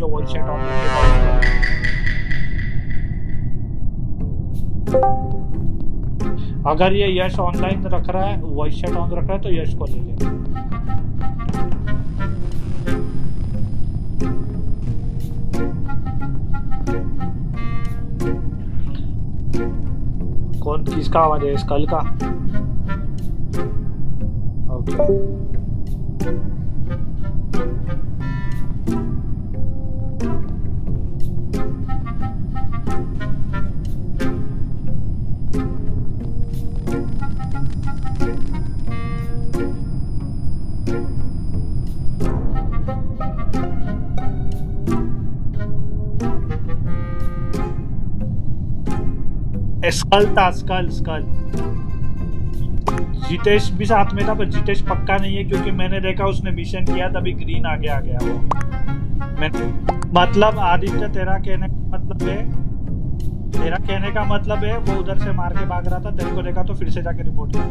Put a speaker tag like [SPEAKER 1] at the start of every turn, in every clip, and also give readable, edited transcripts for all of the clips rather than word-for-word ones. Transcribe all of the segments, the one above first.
[SPEAKER 1] जो voice chat on रखे अगर ये यश ऑनलाइन रख रहा है, वॉइस चैट ऑन रख रहा है तो यश को ले ले। कौन किसका आवाज है? स्कल का? ओके स्कल था, स्कल स्कल। जितेश भी साथ में था, पर जितेश पक्का नहीं है क्योंकि मैंने देखा उसने मिशन किया तभी ग्रीन आगे आ गया वो। मतलब आदित्य तेरा कहने का मतलब है वो उधर से मार के भाग रहा था, तेरे को देखा तो फिर से जाके रिपोर्ट किया।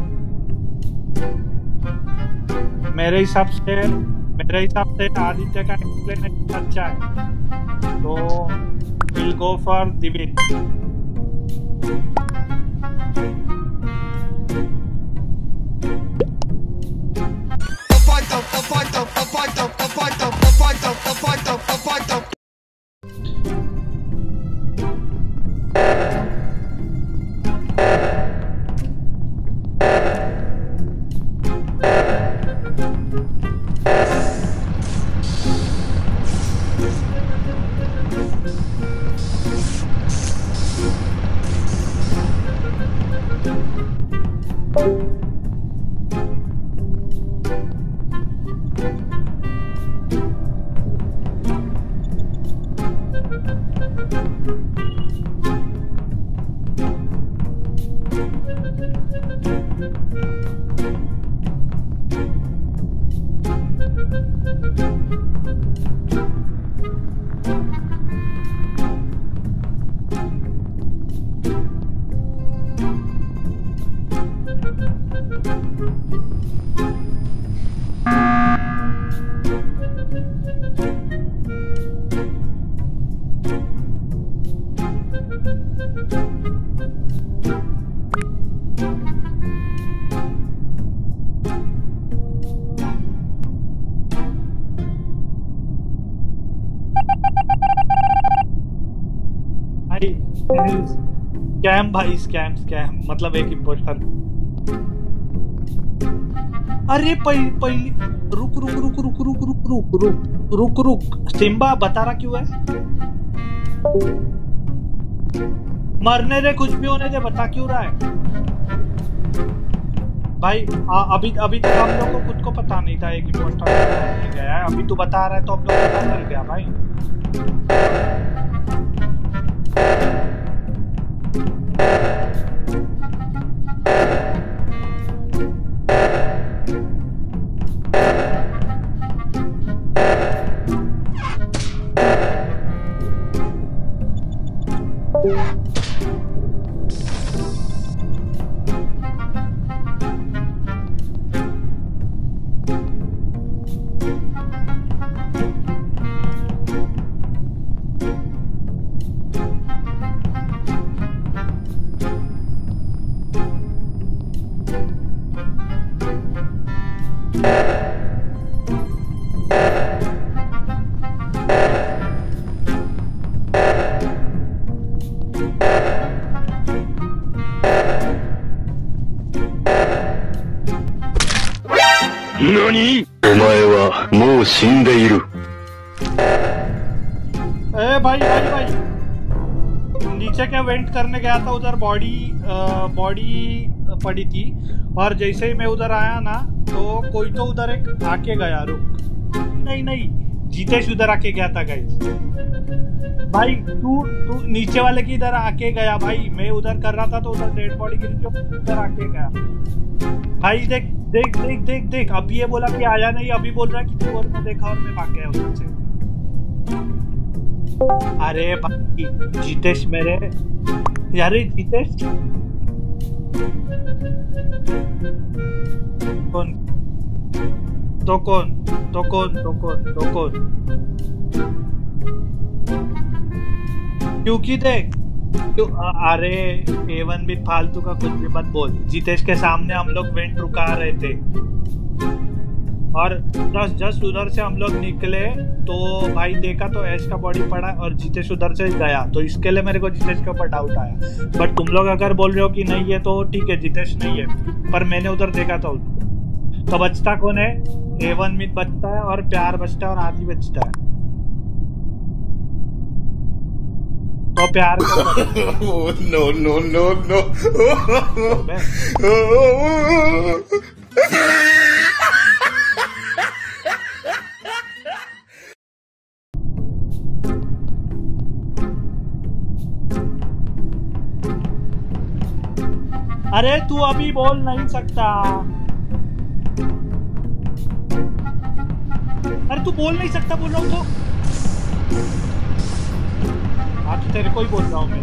[SPEAKER 1] मेरे हिसाब से आदित्य का एक्सप्लेनेशन अच्छा है, तो will go for Divin. Scam भाई, स्कैम मतलब एक इम्पोस्टर। अरे पहली रुक सिम्बा बता रहा क्यों है? मरने दे, कुछ भी होने दे, बता क्यों रहा है भाई? अभी तक हम लोग को खुद को पता नहीं था एक इम्पोस्टर गया है, अभी तू बता रहा है तो हम लोग को पता चल गया भाई। भाई नीचे क्या वेंट करने गया था, उधर बॉडी पड़ी थी और जैसे ही मैं उधर आया ना तो कोई तो उधर एक आके गया। रुक, नहीं जितेश उधर आके गया था गाइस। भाई तू नीचे वाले की इधर आके गया भाई, मैं उधर कर रहा था तो उधर डेड बॉडी गिरी थी, उधर आके गया भाई। देख अभी ये बोला कि आया नहीं, अभी बोल रहा है कि तू और मैं देखा और मैं भाग गया उधर से। अरे भाई जितेश मेरे यार, जितेश कौन तो कौन क्योंकि देख अरे A1 भी फालतू का कुछ भी मत बोल। जितेश के सामने हम लोग वेंट रुका रहे थे और जस्ट उधर से हम लोग निकले तो भाई देखा तो ऐश का बॉडी पड़ा और जितेश उधर से गया, तो इसके लिए मेरे को जितेश के ऊपर डाउट आया। बट तुम लोग अगर बोल रहे हो कि नहीं है तो ठीक है, जितेश नहीं है, पर मैंने उधर देखा था उसको। तो बचता कौन है? A1 मित बचता है और प्यार बचता है और आदि बचता है। तो प्यार
[SPEAKER 2] नो नो नो नो।
[SPEAKER 1] अरे तू अभी बोल नहीं सकता। अरे तू बोल नहीं सकता बोल रहा हूँ तो। हाँ तो तेरे को ही बोल रहा हूँ मैं।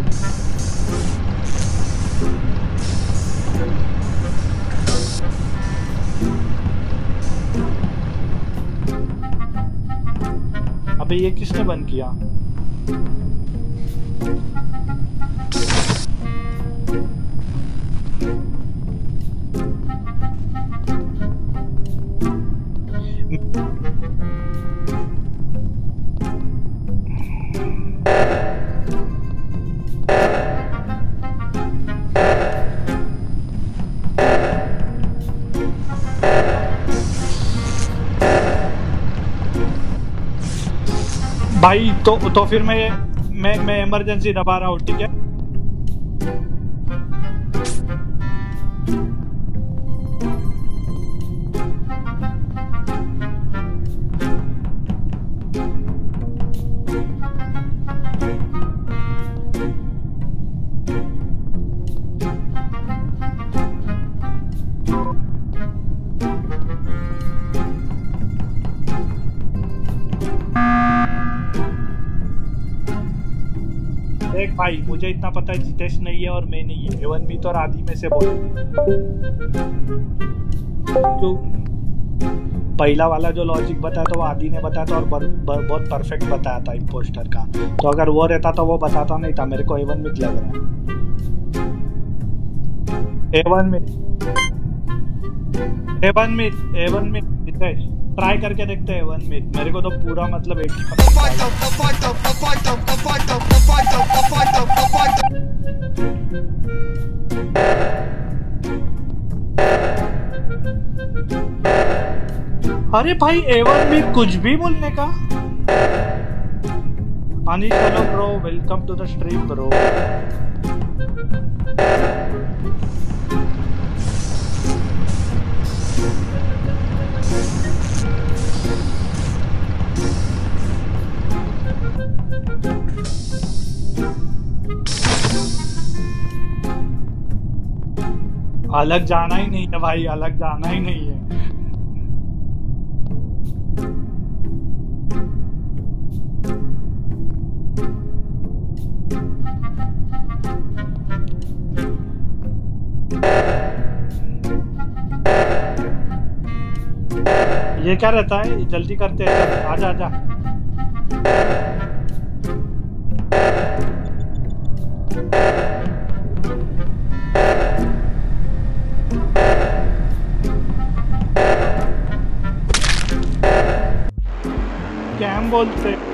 [SPEAKER 1] अबे ये किसने बंद किया? भाई तो फिर मैं इमरजेंसी दबा रहा हूँ, ठीक है? देख भाई, मुझे इतना पता है जितेश नहीं है और मैं नहीं है, A1 भी तो आदि में से बोल। तो पहला वाला जो लॉजिक बताया तो वो आदि ने बताया था और बहुत परफेक्ट बताया था इम्पोस्टर का। तो अगर वो रहता तो वो बताता नहीं था। मेरे को A1 मित लग रहा है। A1 मित जितेश ट्राई करके देखते हैं A1 मित। मेरे को तो पूरा मतलब 80%। अरे भाई A1 मित कुछ भी बोलने का। Anish hello bro, welcome to the stream bro. अलग जाना ही नहीं है भाई, अलग जाना ही नहीं है। ये क्या रहता है? जल्दी करते हैं, आजा आजा। कैम बोलते